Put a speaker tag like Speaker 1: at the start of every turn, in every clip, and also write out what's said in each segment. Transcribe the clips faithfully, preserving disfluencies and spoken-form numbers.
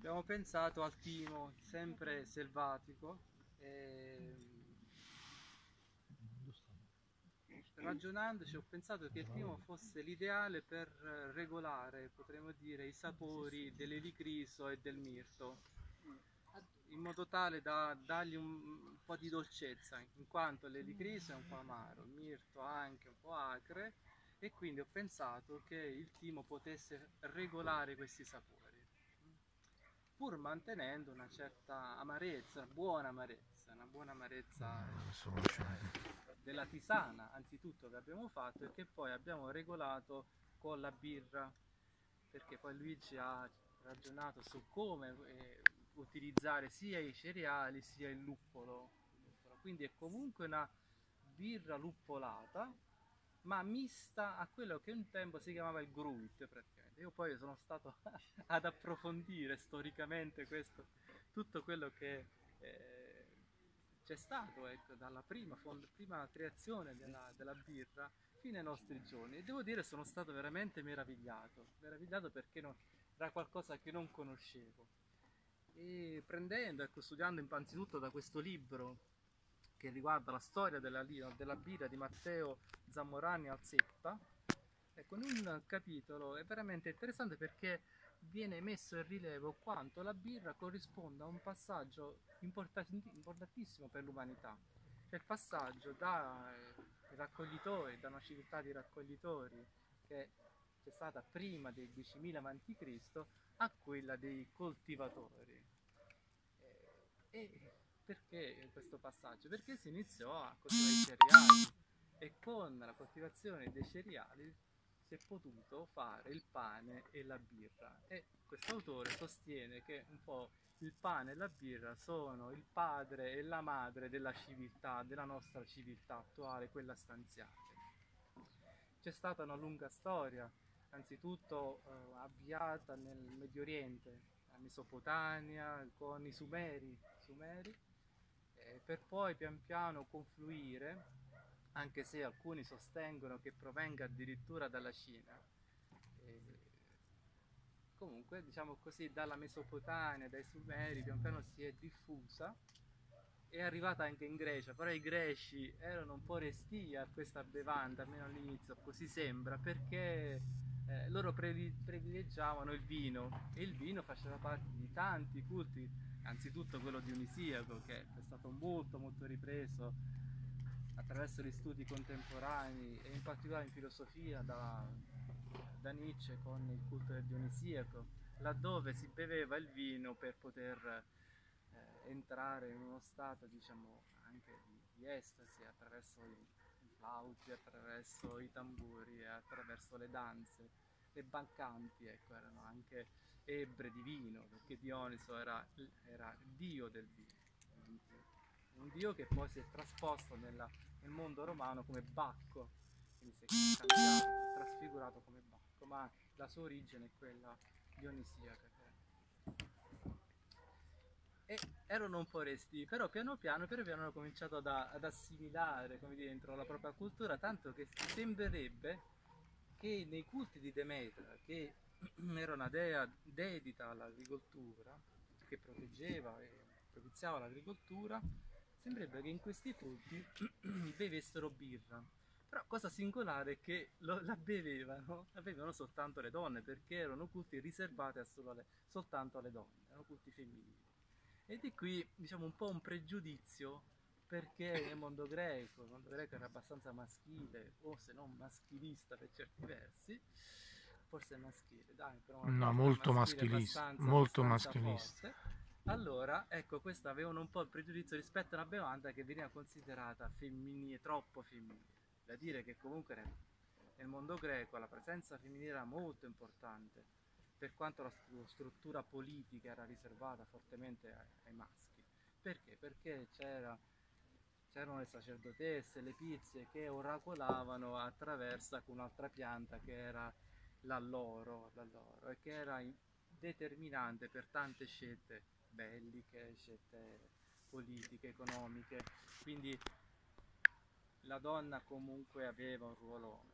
Speaker 1: Abbiamo pensato al timo, sempre selvatico, e ragionandoci ho pensato che il timo fosse l'ideale per regolare, potremmo dire, i sapori dell'elicriso e del mirto, in modo tale da dargli un, un po' di dolcezza, in quanto l'elicriso è un po' amaro, il mirto anche un po' acre, e quindi ho pensato che il timo potesse regolare questi sapori, pur mantenendo una certa amarezza, una buona amarezza, una buona amarezza della tisana, anzitutto, che abbiamo fatto e che poi abbiamo regolato con la birra, perché poi Luigi ha ragionato su come eh, utilizzare sia i cereali sia il luppolo, quindi è comunque una birra luppolata, ma mista a quello che un tempo si chiamava il Gruit, praticamente. Io poi sono stato ad approfondire storicamente questo, tutto quello che eh, c'è stato, ecco, dalla prima, fond- prima creazione della, della birra fino ai nostri giorni, e devo dire sono stato veramente meravigliato, meravigliato perché no, era qualcosa che non conoscevo. E prendendo, ecco, studiando innanzitutto da questo libro che riguarda la storia della, della birra di Matteo Zammorani Alzeppa, ecco, in un capitolo è veramente interessante perché viene messo in rilievo quanto la birra corrisponda a un passaggio importantissimo per l'umanità, cioè il passaggio da eh, raccoglitori, da una civiltà di raccoglitori che c'è stata prima del diecimila avanti Cristo a quella dei coltivatori. Eh, e perché questo passaggio? Perché si iniziò a coltivare i cereali e con la coltivazione dei cereali si è potuto fare il pane e la birra, e questo autore sostiene che un po' il pane e la birra sono il padre e la madre della civiltà, della nostra civiltà attuale, quella stanziale. C'è stata una lunga storia, anzitutto eh, avviata nel Medio Oriente, la Mesopotamia, con i Sumeri, Sumeri eh, per poi pian piano confluire, anche se alcuni sostengono che provenga addirittura dalla Cina. E comunque, diciamo così, dalla Mesopotamia, dai Sumeri, pian piano si è diffusa, è arrivata anche in Grecia, però i greci erano un po' restii a questa bevanda, almeno all'inizio, così sembra, perché eh, loro privilegiavano il vino, e il vino faceva parte di tanti culti, anzitutto quello dionisiaco, che è stato molto molto ripreso attraverso gli studi contemporanei e in particolare in filosofia da, da Nietzsche con il culto del dionisiaco, laddove si beveva il vino per poter eh, entrare in uno stato, diciamo, anche di, di estasi attraverso i, i flauti, attraverso i tamburi e attraverso le danze. Le bancanti, ecco, erano anche ebbre di vino, perché Dioniso era, era dio del vino, un dio che poi si è trasposto nella, nel mondo romano come Bacco, quindi si è cambiato, trasfigurato come Bacco, ma la sua origine è quella dionisiaca. E erano un po' resti, però piano piano, piano, piano hanno cominciato ad, ad assimilare, come dire, dentro la propria cultura, tanto che sembrerebbe che nei culti di Demetra, che era una dea dedita all'agricoltura, che proteggeva e propiziava l'agricoltura, sembrerebbe che in questi culti bevessero birra. Però cosa singolare è che lo, la bevevano, la bevevano soltanto le donne, perché erano culti riservati a solo alle, soltanto alle donne, erano culti femminili. E di qui, diciamo, un po' un pregiudizio, perché nel mondo greco, il mondo greco era abbastanza maschile, o se non maschilista per certi versi, forse maschile, dai, però una
Speaker 2: no,
Speaker 1: parte
Speaker 2: molto
Speaker 1: maschile
Speaker 2: maschilista,
Speaker 1: abbastanza,
Speaker 2: molto
Speaker 1: abbastanza
Speaker 2: maschilista.
Speaker 1: forte. Allora, ecco, questo avevano un po' il pregiudizio rispetto a una bevanda che veniva considerata femminile, troppo femminile. Da dire che comunque nel mondo greco la presenza femminile era molto importante, per quanto la struttura politica era riservata fortemente ai, ai maschi. Perché? Perché c'era, c'erano le sacerdotesse, le pizie che oracolavano attraverso un'altra pianta che era l'alloro, l'alloro, e che era determinante per tante scelte belliche, scelte politiche, economiche. Quindi la donna comunque aveva un ruolo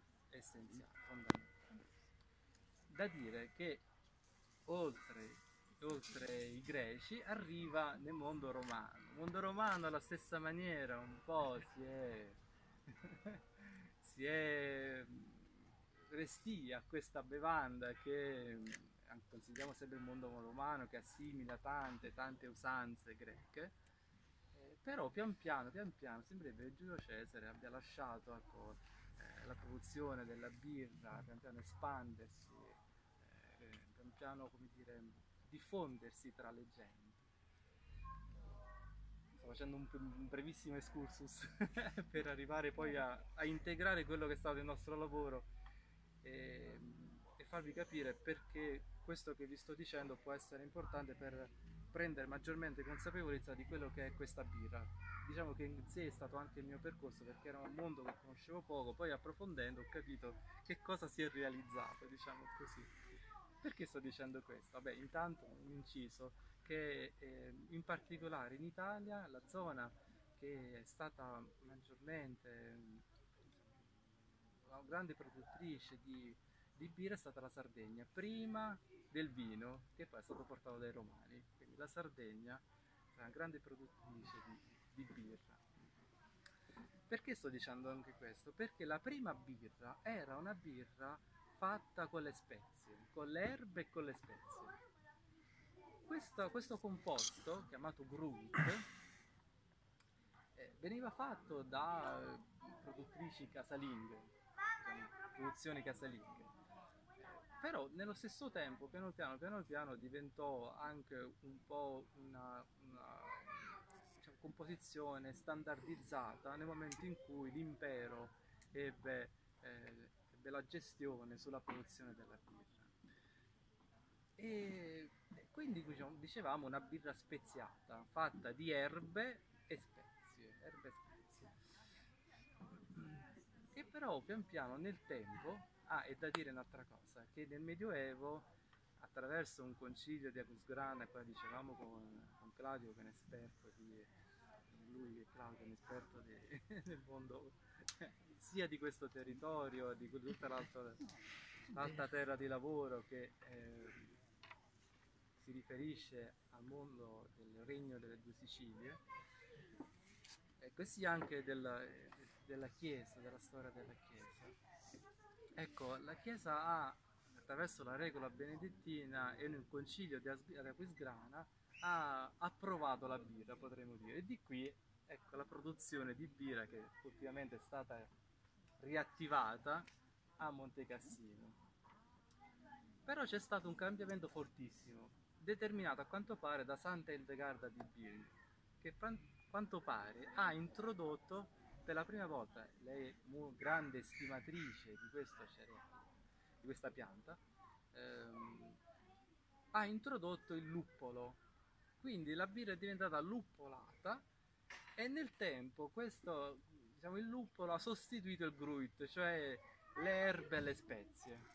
Speaker 1: essenziale, fondamentale. Da dire che oltre oltre i greci, arriva nel mondo romano. Il mondo romano alla stessa maniera un po' si è, si è resti a questa bevanda che consideriamo sempre il mondo romano, che assimila tante, tante usanze greche, eh, però pian piano, pian piano sembrerebbe che Giulio Cesare abbia lasciato, ecco, eh, la produzione della birra pian piano espandersi, eh, pian piano, come dire, diffondersi tra le genti. Sto facendo un, un brevissimo excursus per arrivare poi a, a integrare quello che è stato il nostro lavoro e, e farvi capire perché questo che vi sto dicendo può essere importante per prendere maggiormente consapevolezza di quello che è questa birra. Diciamo che in sé è stato anche il mio percorso, perché era un mondo che conoscevo poco, poi approfondendo ho capito che cosa si è realizzato, diciamo così. Perché sto dicendo questo? Vabbè, intanto un inciso che eh, in particolare in Italia la zona che è stata maggiormente una grande produttrice di, di birra è stata la Sardegna, prima del vino che poi è stato portato dai Romani. Quindi la Sardegna è una grande produttrice di, di birra. Perché sto dicendo anche questo? Perché la prima birra era una birra fatta con le spezie, con le erbe e con le spezie. Questo, questo composto, chiamato gruit, eh, veniva fatto da eh, produttrici casalinghe, diciamo, produzioni casalinghe. Però nello stesso tempo, piano piano, piano piano, diventò anche un po' una, una diciamo, composizione standardizzata nel momento in cui l'impero ebbe, eh, ebbe la gestione sulla produzione della birra. E quindi diciamo, dicevamo una birra speziata, fatta di erbe e spezie, erbe e spezie. Che però pian piano nel tempo, ah, è da dire un'altra cosa, che nel Medioevo, attraverso un concilio di Aquisgrana, e poi dicevamo con, con Claudio che è un esperto di, lui che Claudio è un esperto di, del mondo sia di questo territorio, di tutta l'altra, l'alta terra di lavoro che eh, si riferisce al mondo del regno delle due Sicilie, e così anche della, della Chiesa, della storia della Chiesa. Ecco, la Chiesa ha, attraverso la regola benedettina e nel concilio di Aquisgrana, ha approvato la birra, potremmo dire, e di qui ecco la produzione di birra che ultimamente è stata riattivata a Monte Cassino. Però c'è stato un cambiamento fortissimo, determinato a quanto pare da Santa Ildegarda di Biri, che a quanto pare ha introdotto per la prima volta, lei è una grande estimatrice di questo cereale, di questa pianta, ehm, ha introdotto il luppolo, quindi la birra è diventata luppolata e nel tempo questo, diciamo, il luppolo ha sostituito il gruit, cioè le erbe e le spezie.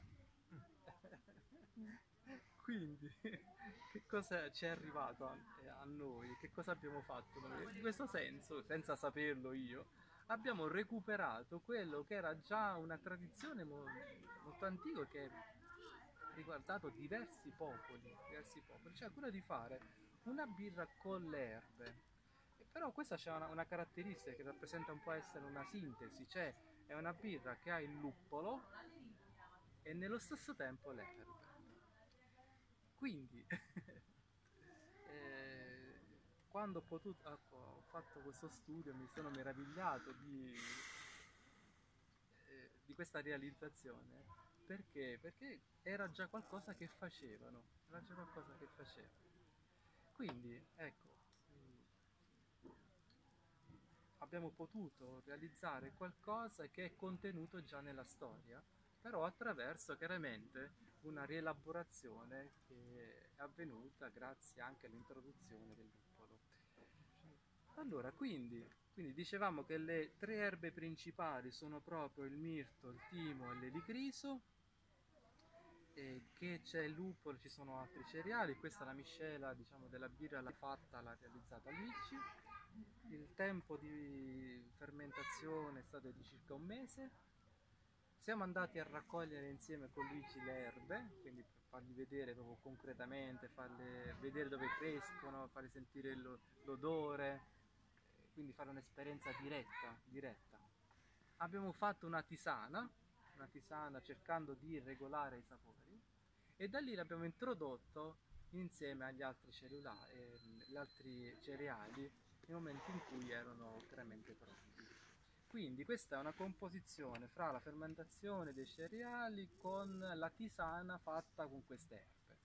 Speaker 1: Quindi, che cosa ci è arrivato a, a noi? Che cosa abbiamo fatto noi? In questo senso, senza saperlo io, abbiamo recuperato quello che era già una tradizione mo molto antica che ha riguardato diversi popoli, diversi popoli, cioè quello di fare una birra con le erbe. E però questa c'è una, una caratteristica che rappresenta un po' essere una sintesi, cioè è una birra che ha il luppolo e nello stesso tempo le erbe. Quindi eh, quando ho potuto, ecco, ho fatto questo studio mi sono meravigliato di, eh, di questa realizzazione. Perché? Perché era già qualcosa che facevano, era già qualcosa che facevano. Quindi, ecco, abbiamo potuto realizzare qualcosa che è contenuto già nella storia, però attraverso chiaramente una rielaborazione che è avvenuta grazie anche all'introduzione del luppolo. Allora, quindi, quindi dicevamo che le tre erbe principali sono proprio il mirto, il timo e l'elicriso, e che c'è il luppolo, ci sono altri cereali, questa è la miscela, diciamo, della birra, l'ha fatta, l'ha realizzata Luigi. Il tempo di fermentazione è stato di circa un mese, siamo andati a raccogliere insieme con Luigi le erbe, quindi per fargli vedere proprio concretamente, farle vedere dove crescono, fargli sentire l'odore, quindi fare un'esperienza diretta, diretta. Abbiamo fatto una tisana, una tisana cercando di regolare i sapori, e da lì l'abbiamo introdotto insieme agli altri cellulari, eh, gli altri cereali nel momento in cui erano veramente pronti. Quindi questa è una composizione fra la fermentazione dei cereali con la tisana fatta con queste erbe.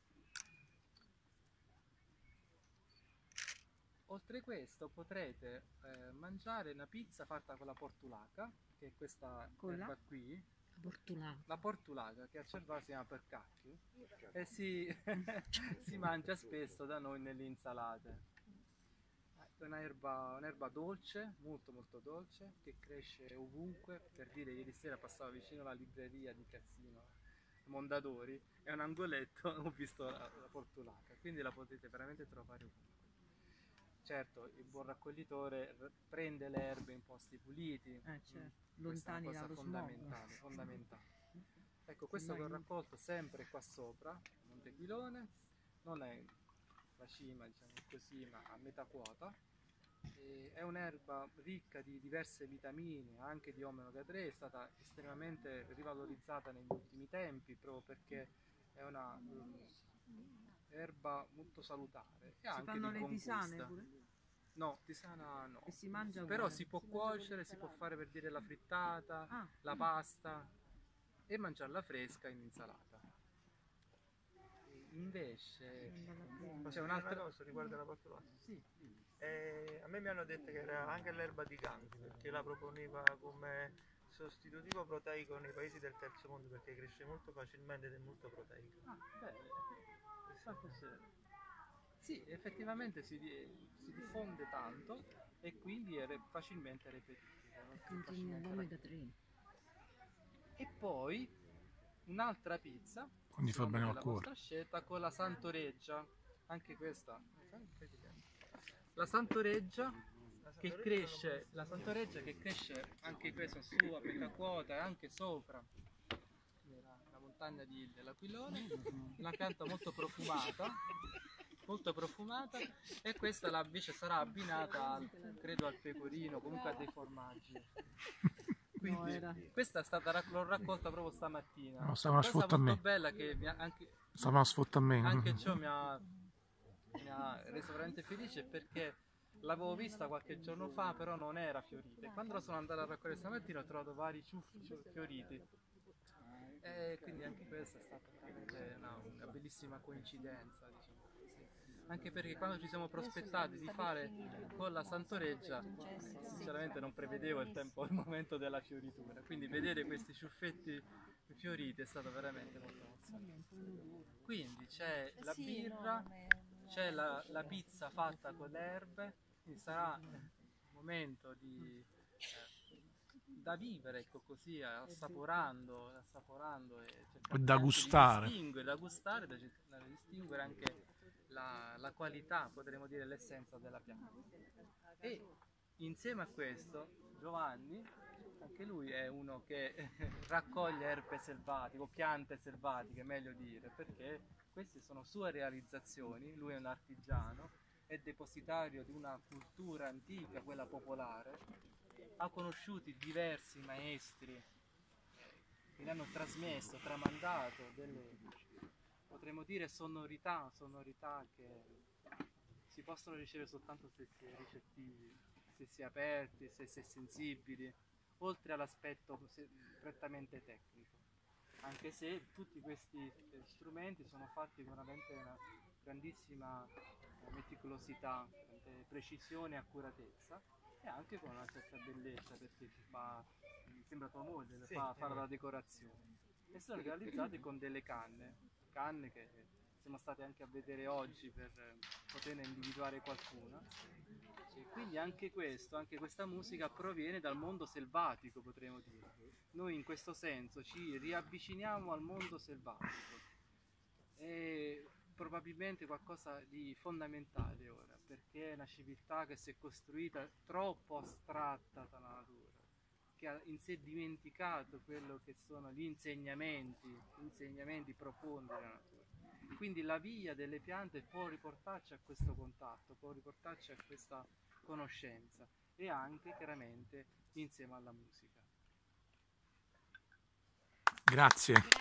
Speaker 1: Oltre a questo potrete eh, mangiare una pizza fatta con la portulaca, che è questa con erba la... qui.
Speaker 2: Portulaca.
Speaker 1: La portulaca, che a Cervà si chiama percacchio, e si, si mangia spesso da noi nelle insalate. È un'erba, un'erba dolce, molto molto dolce, che cresce ovunque. Per dire, ieri sera passavo vicino alla libreria di Cassino, Mondadori, e a un angoletto ho visto la, la portulaca, quindi la potete veramente trovare ovunque. Certo, il buon raccoglitore prende le erbe in posti puliti,
Speaker 2: eh, certo. Lontani
Speaker 1: questa è una cosa
Speaker 2: dallo
Speaker 1: fondamentale, fondamentale. Ecco, questo che ho raccolto sempre qua sopra, Monte Quilone, non è la cima, diciamo così, ma a metà quota. E è un'erba ricca di diverse vitamine, anche di omega tre, è stata estremamente rivalorizzata negli ultimi tempi proprio perché è una um, erba molto salutare. E
Speaker 2: si
Speaker 1: anche
Speaker 2: fanno
Speaker 1: di
Speaker 2: le
Speaker 1: buon
Speaker 2: tisane
Speaker 1: gusto.
Speaker 2: pure?
Speaker 1: No, tisana no.
Speaker 2: E si mangia
Speaker 1: però
Speaker 2: pure.
Speaker 1: si può cuocere, si può fare per dire la frittata,
Speaker 2: ah.
Speaker 1: la pasta e mangiarla fresca in insalata. Invece
Speaker 3: c'è un'altra cosa riguardo la portulaca.
Speaker 1: Sì.
Speaker 3: Eh, a me mi hanno detto che era anche l'erba di Gandhi, perché la proponeva come sostitutivo proteico nei paesi del terzo mondo, perché cresce molto facilmente ed è molto proteica.
Speaker 1: Ah, bene. Sì, effettivamente si, si diffonde tanto e quindi è facilmente reperibile.
Speaker 2: Contiene l'omega tre.
Speaker 1: E poi un'altra pizza,
Speaker 4: quindi fa bene al
Speaker 1: la
Speaker 4: cuore,
Speaker 1: vostra scelta, con la Santoreggia, anche questa, la Santoreggia che cresce, la Santoreggia che cresce anche questa su a metà quota e anche sopra la montagna di, dell'Aquilone, una pianta molto profumata, molto profumata, e questa la, invece sarà abbinata al, credo al pecorino, comunque a dei formaggi. Quindi no, questa è stata l'ho raccolta proprio stamattina.
Speaker 4: No, stava
Speaker 1: una cosa molto bella che mi ha, anche,
Speaker 4: stava a me.
Speaker 1: Anche ciò mi ha, mi ha reso veramente felice, perché l'avevo vista qualche giorno fa, però non era fiorita. E quando la sono andata a raccogliere stamattina ho trovato vari ciuffi fioriti. E quindi anche questa è stata veramente una, una bellissima coincidenza, diciamo. Anche perché quando ci siamo prospettati di fare con la Santoreggia, sinceramente non prevedevo il tempo, il momento della fioritura, quindi vedere questi ciuffetti fioriti è stato veramente molto emozionante. Quindi c'è la birra, c'è la, la pizza fatta con le erbe, quindi sarà un momento di, eh, da vivere, ecco così, assaporando, assaporando e cercando
Speaker 4: da gustare,
Speaker 1: di distinguere, da gustare, da, da distinguere anche La, la qualità, potremmo dire l'essenza della pianta. E insieme a questo Giovanni, anche lui è uno che raccoglie erbe selvatiche o piante selvatiche, meglio dire, perché queste sono sue realizzazioni. Lui è un artigiano, è depositario di una cultura antica, quella popolare, ha conosciuto diversi maestri che gli hanno trasmesso, tramandato delle, potremmo dire, sonorità, sonorità che si possono ricevere soltanto se si è ricettivi, se si è aperti, se si è sensibili, oltre all'aspetto prettamente tecnico. Anche se tutti questi strumenti sono fatti con veramente una grandissima meticolosità, precisione e accuratezza, e anche con una certa bellezza, perché ci fa, mi sembra tua moglie, sì, fa fare la decorazione. E sono realizzati con delle canne. canne che siamo stati anche a vedere oggi per poterne individuare qualcuna, e quindi anche questo, anche questa musica proviene dal mondo selvatico, potremmo dire. Noi in questo senso ci riavviciniamo al mondo selvatico, è probabilmente qualcosa di fondamentale ora, perché è una civiltà che si è costruita troppo astratta dalla natura, che ha in sé dimenticato quello che sono gli insegnamenti, gli insegnamenti profondi della natura. Quindi la via delle piante può riportarci a questo contatto, può riportarci a questa conoscenza e anche chiaramente insieme alla musica.
Speaker 4: Grazie.